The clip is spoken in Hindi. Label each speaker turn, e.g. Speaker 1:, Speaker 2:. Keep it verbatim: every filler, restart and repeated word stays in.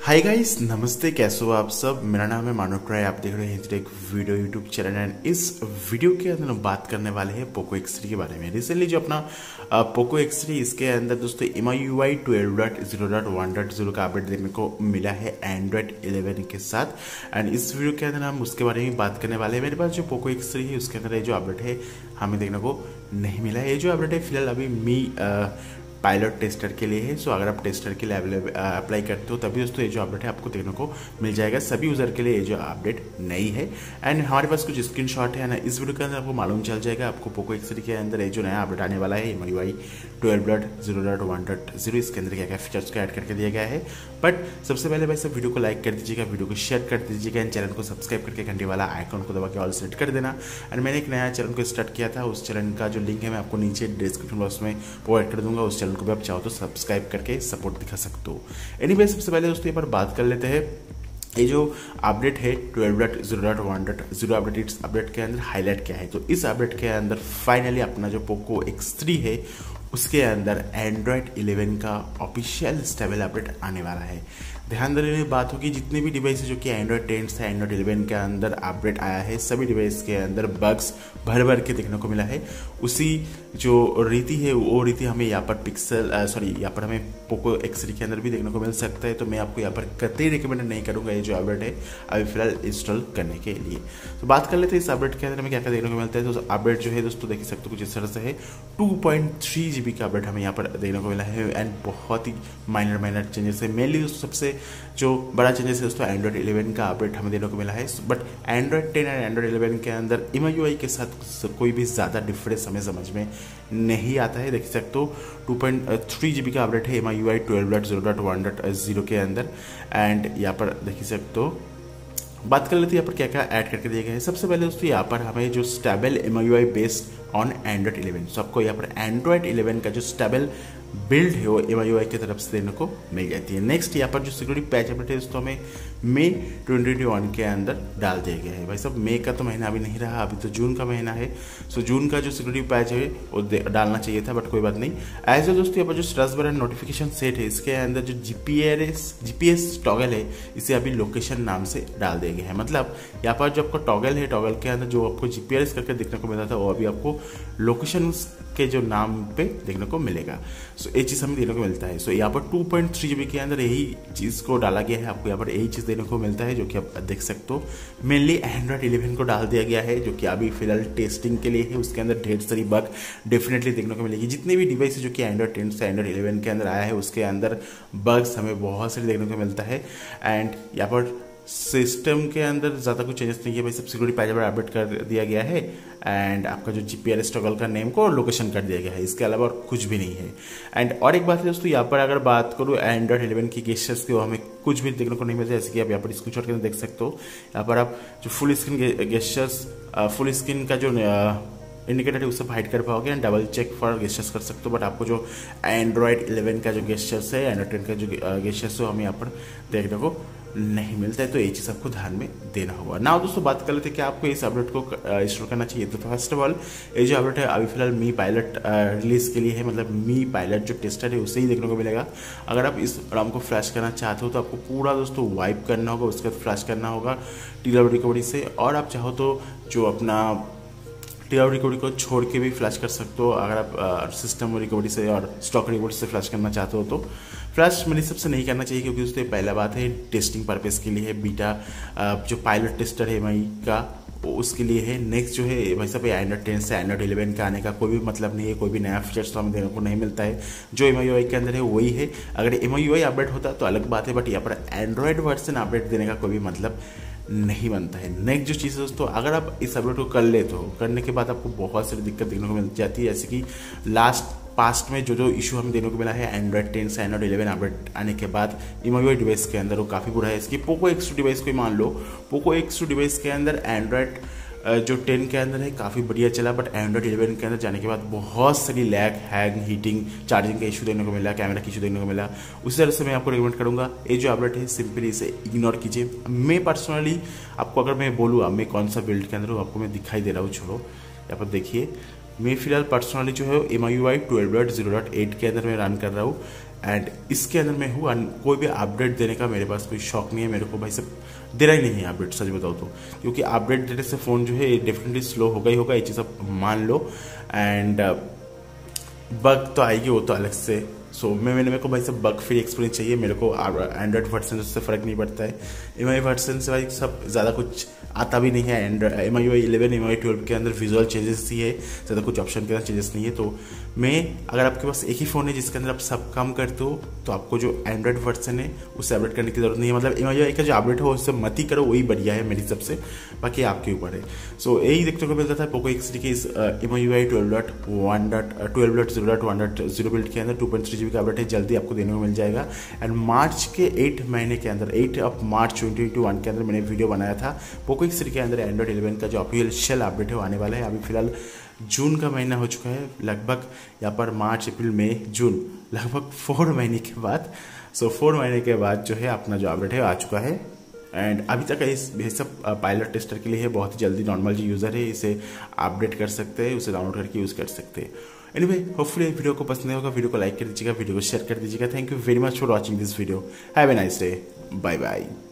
Speaker 1: हाय गाइस, नमस्ते। कैसे हो आप सब। मेरा नाम है मानव राय, आप देख रहे हैं Hindi tech video YouTube channel. And इस वीडियो के अंदर हम बात करने वाले हैं पोको एक्स थ्री के बारे में। रिसेंटली जो अपना पोको एक्स थ्री, इसके अंदर दोस्तों M I U I twelve dot zero dot one dot zero का अपडेट देखने को मिला है एंड्रॉइड इलेवन के साथ। एंड इस वीडियो के अंदर हम उसके बारे में बात करने वाले हैं। मेरे पास जो पोको एक्स थ्री है उसके अंदर जो अपडेट है हमें देखने को नहीं मिला है। ये जो अपडेट है फिलहाल अभी मी पायलट टेस्टर के लिए है। सो अगर आप टेस्टर के लिए अप्लाई करते हो तभी दोस्तों ये जो अपडेट है आपको देखने को मिल जाएगा। सभी यूज़र के लिए ये जो अपडेट नहीं है। एंड हमारे पास कुछ स्क्रीनशॉट है ना, इस वीडियो के अंदर आपको मालूम चल जाएगा आपको पोको एक्स थ्री के अंदर ये जो नया अपडेट आने वाला है M I U I twelve dot zero dot one dot zero, इसके अंदर क्या क्या फीचर्स को ऐड करके दिया गया है। बट सबसे पहले भाई सब वीडियो को लाइक कर दीजिएगा, वीडियो को शेयर कर दीजिएगा, एंड चैनल को सब्सक्राइब करके घंटे वाला आइकन को दबा के ऑल सेलेक्ट कर देना। एंड मैंने एक नया चैनल को स्टार्ट किया था, उस चैनल का जो लिंक है मैं आपको नीचे डिस्क्रिप्शन बॉक्स में प्रोवाइड कर दूंगा। उस चैनल को भी आप चाहो तो सब्सक्राइब करके सपोर्ट दिखा सकते हो। एनीवे सबसे पहले दोस्तों यहाँ पर बात कर लेते हैं ये जो अपडेट है twelve dot zero dot one dot zero update, इस अपडेट के अंदर हाईलाइट क्या है। तो इस अपडेट के अंदर फाइनली अपना जो पोको एक्स थ्री है उसके अंदर एंड्रॉयड इलेवन का ऑफिशियल स्टेबल अपडेट आने वाला है। ध्यान देने वाली बात होगी, जितने भी डिवाइस है जो कि एंड्रॉयड टेन से एंड्रॉयड इलेवन के अंदर अपडेट आया है, सभी डिवाइस के अंदर बग्स भर भर के देखने को मिला है। उसी जो रीति है वो रीति हमें यहाँ पर पिक्सल सॉरी यहाँ पर हमें पोको एक्स थ्री के अंदर भी देखने को मिल सकता है। तो मैं आपको यहाँ पर कतई रिकमेंड नहीं करूँगा ये जो अपडेट है अभी फिलहाल इंस्टॉल करने के लिए। तो बात कर लेते हैं इस अपडेट के अंदर हमें क्या क्या देखने को मिलता है। तो अपडेट जो है दोस्तों देख सकते हो कुछ इस तरह से है। Two point three G B का अपडेट हमें यहाँ पर देखने को मिला है। एंड बहुत ही माइनर माइनर चेंजेस है। मेनली सबसे जो बड़ा चेंजेस है दोस्तों एंड्रॉयड इलेवन का अपडेट हमें देखने को मिला है। But Android ten and Android eleven के अंदर एम आई यू आई के साथ कोई भी ज़्यादा डिफरेंस हमें समझ में नहीं आता है। देख सकते हो two point three G B का अपडेट है M I U I twelve dot zero dot one dot zero के अंदर। एंड यहाँ पर देख सकते हो बात कर लेते हैं यहाँ पर क्या क्या ऐड करके दिए गए हैं। सबसे पहले दोस्तों यहाँ पर हमें जो stable M I U I based on Android eleven, so आपको यहाँ पर एंड्रॉयड इलेवन का जो स्टेबल बिल्ड है वो एम आई यू आई की तरफ से देने को मिल जाती है। नेक्स्ट यहाँ पर जो सिक्योरिटी पैच अपडेट है दोस्तों हमें मई ट्वेंटी ट्वेंटी वन के अंदर डाल दिया गया है। भाई साहब मई का तो महीना अभी नहीं रहा, अभी तो जून का महीना है। सो जून का जो सिक्योरिटी पैच है वो डालना चाहिए था, बट कोई बात नहीं। एज ए दोस्तों यहाँ पर जो स्ट्रेस बटन नोटिफिकेशन सेट है इसके अंदर जो G P S G P S toggle है इसे अभी लोकेशन नाम से डाल दिया गया है। मतलब यहाँ पर जो आपको टॉगल है, टॉगल के अंदर जो आपको जी पी एस करके देखने को मिला था वो अभी आपको लोकेशन के जो नाम पे देखने को मिलेगा। सो so, ये चीज़ हमें देखने को मिलता है। सो so, यहाँ पर two point three G B के अंदर यही चीज़ को डाला गया है। आपको यहाँ पर यही चीज़ देखने को मिलता है जो कि आप देख सकते हो। मेनली एंड्रॉयड इलेवन को डाल दिया गया है जो कि अभी फिलहाल टेस्टिंग के लिए है। उसके अंदर ढेर सारी बग डेफिनेटली देखने को मिलेगी। जितने भी डिवाइस है जो कि एंड्रॉयड टेन से एंड्रॉयड इलेवन के अंदर आया है उसके अंदर बग्स हमें बहुत सारी देखने को मिलता है। एंड यहाँ पर सिस्टम के अंदर ज़्यादा कुछ चेंजेस नहीं है। भाई सब सिक्योरिटी पैच पर अपडेट कर दिया गया है। एंड आपका जो जी पी एस टॉगल का नेम को लोकेशन कर दिया गया है, इसके अलावा और कुछ भी नहीं है। एंड और एक बात है दोस्तों, यहाँ पर अगर बात करूँ एंड्रॉयड इलेवन की गेस्चर्स की, वो हमें कुछ भी देखने को नहीं मिलता। जैसे कि आप यहाँ पर स्क्रीनशॉट के अंदर देख सकते हो, यहाँ पर आप जो full screen gestures full screen का जो इंडिकेटर है उससे हाइड कर पाओगे and double check for gestures कर सकते हो। बट आपको जो एंड्रॉयड इलेवन का जो गेस्चर्स है, एंड्रॉयड टेन का जो गेस्चर्स है हमें यहाँ पर देखने को नहीं मिलता है। तो ये चीज़ आपको ध्यान में देना होगा। ना दोस्तों बात कर लेते हैं कि आपको इस अपडेट को इंस्टॉल करना चाहिए। तो फर्स्ट ऑफ ऑल ये जो अपडेट है अभी फिलहाल मी पायलट रिलीज के लिए है। मतलब मी पायलट जो टेस्टर है उससे ही देखने को मिलेगा। अगर आप इस रॉम को फ्लैश करना चाहते हो तो आपको पूरा दोस्तों वाइप करना होगा, उसके बाद फ्लैश करना होगा टी डब्ल्यू रिकवरी से। और आप चाहो तो जो अपना टी डब्ल्यू रिकवरी को छोड़ के भी फ्लैश कर सकते हो। अगर आप सिस्टम रिकवरी से और स्टॉक रिकवरी से फ्लैश करना चाहते हो तो फ्लैश मेरे सबसे नहीं करना चाहिए, क्योंकि उससे पहला बात है टेस्टिंग पर्पस के लिए है। बीटा जो पायलट टेस्टर है एम आई का उसके लिए है। नेक्स्ट जो है भाई साहब एंड्रॉयड टेन से एंड्रॉयड इलेवन का आने का कोई भी मतलब नहीं है, कोई भी नया फीचर्स तो हमें देखने को नहीं मिलता है। जो एम आई यू आई के अंदर है वही है। अगर M I U I update होता तो अलग बात है, बट यहाँ पर एंड्रॉयड वर्जन अपडेट देने का कोई भी मतलब नहीं बनता है। नेक्स्ट जो चीज़ है दोस्तों, अगर आप इस अपडेट को कर ले तो करने के बाद आपको बहुत सारी दिक्कत देखने को मिल जाती है। जैसे कि लास्ट पास्ट में जो जो इशू हमें देखने को मिला है एंड्रॉयड टेन से एंड्रॉयड इलेवन अपडेट आने के बाद M I U I device के अंदर वो काफ़ी बुरा है। इसकी पोको एक्स टू डिवाइस को ही मान लो, पोको एक्स टू डिवाइस के अंदर एंड्रॉयड जो टेन के अंदर है काफ़ी बढ़िया चला, बट एंड्रॉयड इलेवन के अंदर जाने के बाद बहुत सारी लैग, हैंग, हीटिंग, चार्जिंग का इशू देखने को मिला, कैमरा का इशू देखने को मिला। उसी तरह से मैं आपको रिकमेंड करूँगा ये जो अपडेट है सिंपली इसे इग्नोर कीजिए। मैं पर्सनली आपको अगर मैं बोलूँ मैं कौन सा बिल्ड के अंदर हूँ आपको मैं दिखाई दे रहा हूँ, छोड़ो यहाँ पर देखिए। मैं फिलहाल पर्सनली जो है M I U I twelve dot zero dot eight के अंदर मैं रन कर रहा हूँ। एंड इसके अंदर मैं हूँ, कोई भी अपडेट देने का मेरे पास कोई शौक नहीं है, मेरे को भाई सब देना ही नहीं है अपडेट, सच बताओ तो, क्योंकि अपडेट देने से फ़ोन जो है डेफिनेटली स्लो होगा ही होगा, ये चीज़ आप मान लो। एंड बग तो आएगी, वो तो अलग से। सो so, मैं मैंने मेरे को भाई सब बग फ्री एक्सपीरियंस चाहिए, मेरे को एंड्रॉइड वर्जन से फ़र्क नहीं पड़ता है, एम आई वर्जन से भाई सब ज़्यादा कुछ आता भी नहीं है। Android M I U I eleven M I twelve के अंदर विजुअल चेंजेस ही है, ज़्यादा कुछ ऑप्शन के अंदर चेंजेस नहीं है। तो मैं, अगर आपके पास एक ही फ़ोन है जिसके अंदर आप सब काम करते हो, तो आपको जो एंड्रॉइड वर्जन है उससे अपडेट करने की जरूरत नहीं है। मतलब एम आई यू आई का जो अपडेट हो उससे मत ही करो, वही बढ़िया है मेरी सबसे, बाकी आपके ऊपर है। सो so, यही देखने को मिलता था पोको एक्स थ्री के इस M I U I twelve dot one dot twelve dot zero dot one dot zero build के अंदर two point three G B का अपडेट है, जल्दी आपको देने को मिल जाएगा। एंड मार्च के एट महीने के अंदर, eight of March twenty twenty one के अंदर मैंने वीडियो बनाया था पोको एक्स थ्री के अंदर एंड्रॉइड इलेवन का जो ऑफिशियल अपडेट है वो आने वाला है। अभी फिलहाल जून का महीना हो चुका है, लगभग यहाँ पर मार्च अप्रैल मई जून, लगभग फोर महीने के बाद, सो फोर महीने के बाद जो है अपना जो अपडेट है आ चुका है। एंड अभी तक इस ये सब पायलट टेस्टर के लिए है, बहुत ही जल्दी नॉर्मल जो यूज़र है इसे अपडेट कर सकते हैं, उसे डाउनलोड करके यूज़ कर सकते हैं। एनीवे, होपफुली वीडियो को पसंद होगा, वीडियो को लाइक कर दीजिएगा, वीडियो को शेयर कर दीजिएगा। Thank you very much for watching this video. Have a nice day, bye bye.